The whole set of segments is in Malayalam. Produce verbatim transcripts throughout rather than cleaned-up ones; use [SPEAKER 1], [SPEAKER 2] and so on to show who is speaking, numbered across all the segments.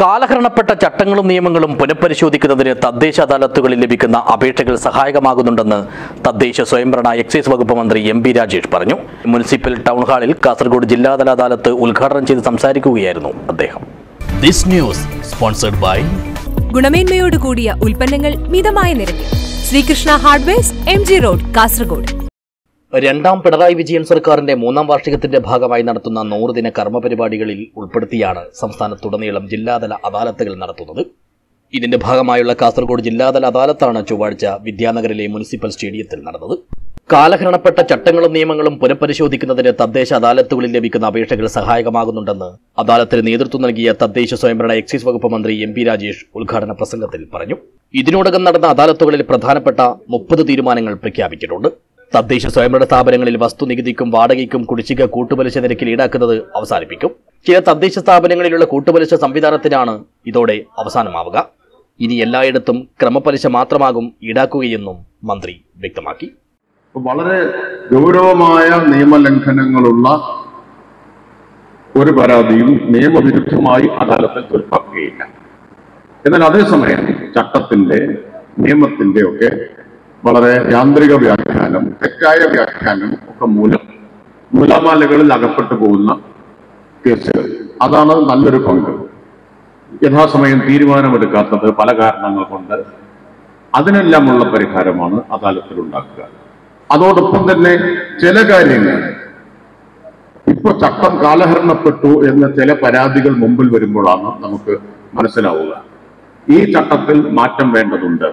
[SPEAKER 1] കാലഹരണപ്പെട്ട ചട്ടങ്ങളും നിയമങ്ങളും പുനഃപരിശോധിക്കുന്നതിന് തദ്ദേശ അദാലത്തുകളിൽ ലഭിക്കുന്ന അപേക്ഷകൾ സഹായകമാകുന്നുണ്ടെന്ന് തദ്ദേശ സ്വയംഭരണ എക്സൈസ് വകുപ്പ് മന്ത്രി എം പി രാജേഷ് പറഞ്ഞു. മുനിസിപ്പൽ ടൗൺ ഹാളിൽ കാസർഗോഡ് ജില്ലാതല അദാലത്ത് ഉദ്ഘാടനം ചെയ്ത് സംസാരിക്കുകയായിരുന്നു അദ്ദേഹം.
[SPEAKER 2] ദിസ് ന്യൂസ് സ്പോൺസർഡ് ബൈ
[SPEAKER 3] ഗുണമേന്മയോട് കൂടിയ ഉൽപ്പന്നങ്ങൾ മിതമായ നിരക്കിൽ Sreekrishna hardwares, M G road, Kasaragod.
[SPEAKER 1] രണ്ടാം പിണറായി വിജയൻ സർക്കാരിന്റെ മൂന്നാം വാർഷികത്തിന്റെ ഭാഗമായി നടത്തുന്ന നൂറുദിന കർമ്മ പരിപാടികളിൽ ഉൾപ്പെടുത്തിയാണ് സംസ്ഥാനത്തുടനീളം ജില്ലാതല അദാലത്തുകൾ നടത്തുന്നത്. ഇതിന്റെ ഭാഗമായുള്ള കാസർഗോഡ് ജില്ലാതല അദാലത്താണ് ചൊവ്വാഴ്ച വിദ്യാനഗറിലെ മുനിസിപ്പൽ സ്റ്റേഡിയത്തിൽ നടന്നത്. കാലഹരണപ്പെട്ട ചട്ടങ്ങളും നിയമങ്ങളും പുനഃപരിശോധിക്കുന്നതിന് തദ്ദേശ അദാലത്തുകളിൽ ലഭിക്കുന്ന അപേക്ഷകൾ സഹായകമാകുന്നുണ്ടെന്ന് അദാലത്തിന് നേതൃത്വം നൽകിയ തദ്ദേശ സ്വയംഭരണ എക്സൈസ് വകുപ്പ് മന്ത്രി എം പി രാജേഷ് ഉദ്ഘാടന പ്രസംഗത്തിൽ പറഞ്ഞു. ഇതിനോടകം നടന്ന അദാലത്തുകളിൽ പ്രധാനപ്പെട്ട മുപ്പത് തീരുമാനങ്ങൾ പ്രഖ്യാപിച്ചിട്ടുണ്ട്. തദ്ദേശ സ്വയംഭരണ സ്ഥാപനങ്ങളിൽ വസ്തുനികുതിക്കും വാടകയ്ക്കും കുടിശ്ശിക കൂട്ടുപലിശ നിരക്കിൽ ഈടാക്കുന്നത് അവസാനിപ്പിക്കും. ചില തദ്ദേശ സ്ഥാപനങ്ങളിലുള്ള കൂട്ടുപലിശ സംവിധാനത്തിനാണ് ഇതോടെ അവസാനമാവുക. ഇനി എല്ലായിടത്തും ക്രമപലിശ മാത്രമാകും ഈടാക്കുകയെന്നും മന്ത്രി വ്യക്തമാക്കി.
[SPEAKER 4] വളരെ ഗൗരവമായ നിയമലംഘനങ്ങളുള്ള ഒരു പരാതിയും നിയമവിരുദ്ധമായി അദാലത്തിൽ തീർപ്പാക്കുകയില്ല. എന്നാൽ അതേസമയം ചട്ടത്തിന്റെ നിയമത്തിന്റെ ഒക്കെ വളരെ യാന്ത്രിക വ്യാഖ്യാനം, തെറ്റായ വ്യാഖ്യാനം ഒക്കെ മൂലം നൂലാമാലകളിൽ അകപ്പെട്ടു പോകുന്ന കേസുകൾ, അതാണ് നല്ലൊരു പങ്ക്. യഥാസമയം തീരുമാനമെടുക്കാത്തത് പല കാരണങ്ങൾ കൊണ്ട്, അതിനെല്ലാമുള്ള പരിഹാരമാണ് അദാലത്തിൽ ഉണ്ടാക്കുക. അതോടൊപ്പം തന്നെ ചില കാര്യങ്ങൾ ഇപ്പൊ ചട്ടം കാലഹരണപ്പെട്ടു എന്ന ചില പരാതികൾ മുമ്പിൽ വരുമ്പോഴാണ് നമുക്ക് മനസ്സിലാവുക ഈ ചട്ടത്തിൽ മാറ്റം വേണ്ടതുണ്ട്.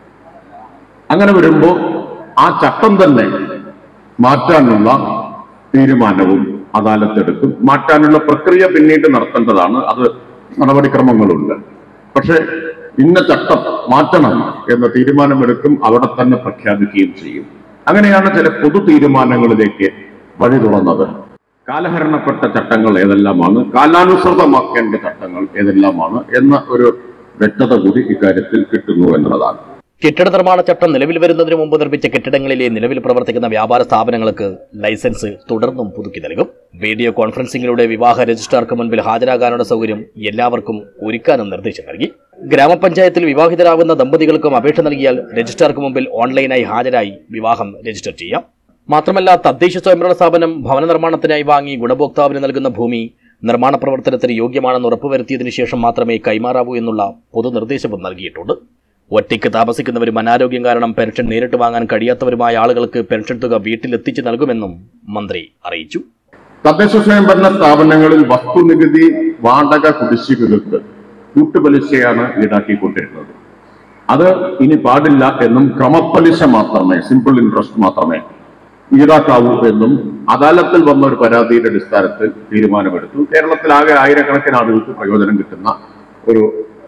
[SPEAKER 4] അങ്ങനെ വരുമ്പോൾ ആ ചട്ടം തന്നെ മാറ്റാനുള്ള തീരുമാനവും അദാലത്തെടുക്കും. മാറ്റാനുള്ള പ്രക്രിയ പിന്നീട് നടത്തേണ്ടതാണ്, അത് നടപടിക്രമങ്ങളുണ്ട്. പക്ഷെ ഇന്ന ചട്ടം മാറ്റണം എന്ന തീരുമാനമെടുക്കും, അവിടെ തന്നെ പ്രഖ്യാപിക്കുകയും ചെയ്യും. അങ്ങനെയാണ് ചില പൊതു തീരുമാനങ്ങളിലേക്ക് വഴി തുറന്നത്. കാലഹരണപ്പെട്ട ചട്ടങ്ങൾ ഏതെല്ലാമാണ്, കാലാനുസൃതമാക്കേണ്ട ചട്ടങ്ങൾ ഏതെല്ലാമാണ് എന്ന ഒരു വ്യക്തത കൂടി ഇക്കാര്യത്തിൽ കിട്ടുന്നു എന്നുള്ളതാണ്.
[SPEAKER 1] കെട്ടിട നിർമ്മാണ ചട്ടം നിലവിൽ വരുന്നതിന് മുമ്പ് നിർമ്മിച്ച കെട്ടിടങ്ങളിലെ നിലവിൽ പ്രവർത്തിക്കുന്ന വ്യാപാര സ്ഥാപനങ്ങൾക്ക് ലൈസൻസ് തുടർന്നും പുതുക്കി നൽകും. വീഡിയോ കോൺഫറൻസിംഗിലൂടെ വിവാഹ രജിസ്ട്രാർക്ക് മുൻപിൽ ഹാജരാകാനുള്ള സൗകര്യം എല്ലാവർക്കും ഒരുക്കാനും നിർദ്ദേശം നൽകി. ഗ്രാമപഞ്ചായത്തിൽ വിവാഹിതരാകുന്ന ദമ്പതികൾക്കും അപേക്ഷ നൽകിയാൽ രജിസ്ട്രാർക്ക് മുമ്പിൽ ഓൺലൈനായി ഹാജരായി വിവാഹം രജിസ്റ്റർ ചെയ്യാം. മാത്രമല്ല, തദ്ദേശ സ്വയംഭരണ സ്ഥാപനം ഭവന നിർമ്മാണത്തിനായി വാങ്ങി ഗുണഭോക്താവിന് നൽകുന്ന ഭൂമി നിർമ്മാണ പ്രവർത്തനത്തിന് യോഗ്യമാണെന്ന് ഉറപ്പുവരുത്തിയതിനു ശേഷം മാത്രമേ കൈമാറാവൂ എന്നുള്ള പൊതുനിർദ്ദേശവും നൽകിയിട്ടുണ്ട്. ഒറ്റയ്ക്ക് താമസിക്കുന്നവരും അനാരോഗ്യം കാരണം പെൻഷൻ നേരിട്ട് വാങ്ങാൻ കഴിയാത്തവരുമായ ആളുകൾക്ക് പെൻഷൻ തുക വീട്ടിലെത്തിച്ചു നൽകുമെന്നും മന്ത്രി അറിയിച്ചു.
[SPEAKER 4] തദ്ദേശ സ്വയംഭരണ സ്ഥാപനങ്ങളിൽ വസ്തുനികുതി വാടക കുടിശ്ശികകൾക്ക് കൂട്ടുപലിശയാണ് ഈടാക്കിക്കൊണ്ടിരുന്നത്. അത് ഇനി പാടില്ല എന്നും ക്രമപ്പലിശ മാത്രമേ, സിമ്പിൾ ഇൻട്രസ്റ്റ് മാത്രമേ ഈടാക്കാവൂ എന്നും അദാലത്തിൽ വന്ന ഒരു പരാതിയുടെ അടിസ്ഥാനത്തിൽ തീരുമാനമെടുത്തു. കേരളത്തിലാകെ ആയിരക്കണക്കിന് ആളുകൾക്ക് പ്രയോജനം കിട്ടുന്ന ഒരു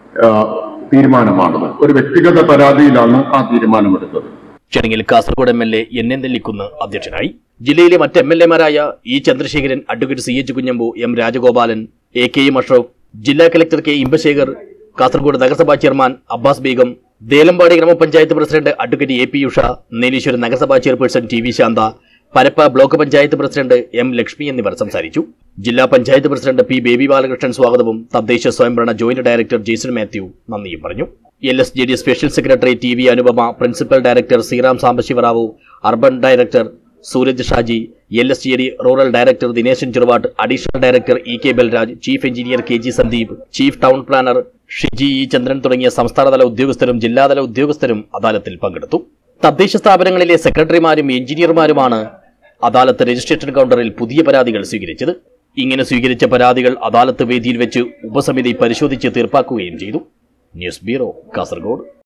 [SPEAKER 4] തീരുമാനമാണത്. ഒരു വ്യക്തിഗത പരാതിയിലാണ് ആ തീരുമാനമെടുത്തത്.
[SPEAKER 1] ചടങ്ങിൽ Kasaragod M L A N N Nellikkunnu അധ്യക്ഷനായി. ജില്ലയിലെ മറ്റ് എം എൽ എമാരായ E Chandrasekharan, advocate C H Kunhambu, M Rajagopalan, A K M Ashraf, ജില്ലാ കലക്ടർ കെ ഇമ്പശേഖർ, കാസർഗോഡ് നഗരസഭാ ചെയർമാൻ അബ്ബാസ് ബീഗം, ദേലമ്പാടി ഗ്രാമപഞ്ചായത്ത് president advocate A P Usha, Nileshwaram നഗരസഭാ chairperson T V Shantha, Parappa block panchayat president M Lakshmi എന്നിവർ സംസാരിച്ചു. ജില്ലാ panchayat president P Baby Balakrishnan സ്വാഗതവും തദ്ദേശ സ്വയംഭരണ ജോയിന്റ് ഡയറക്ടർ ജെയ്സൺ മാത്യു നന്ദിയും പറഞ്ഞു. L S J D special secretary T V Anupama, principal director Sreeram Sambasiva Rao, urban director Sooraj Shaji, L S J D rural director Dineshan Cheruvattu, additional director E K Balraj, chief engineer K G Sandeep, chief town planner Shiji E Chandran തുടങ്ങിയ സംസ്ഥാനതല ഉദ്യോഗസ്ഥരും ജില്ലാതല ഉദ്യോഗസ്ഥരും അദാലത്തിൽ പങ്കെടുത്തു. തദ്ദേശ സ്ഥാപനങ്ങളിലെ സെക്രട്ടറിമാരും എഞ്ചിനീയർമാരുമാണ് അദാലത്ത് രജിസ്ട്രേഷൻ കൗണ്ടറിൽ പുതിയ പരാതികൾ സ്വീകരിച്ചത്. ഇങ്ങനെ സ്വീകരിച്ച പരാതികൾ അദാലത്ത് വേദിയിൽ വെച്ച് ഉപസമിതി പരിശോധിച്ച് തീർപ്പാക്കുകയും ചെയ്തു. News bureau, Kasaragod.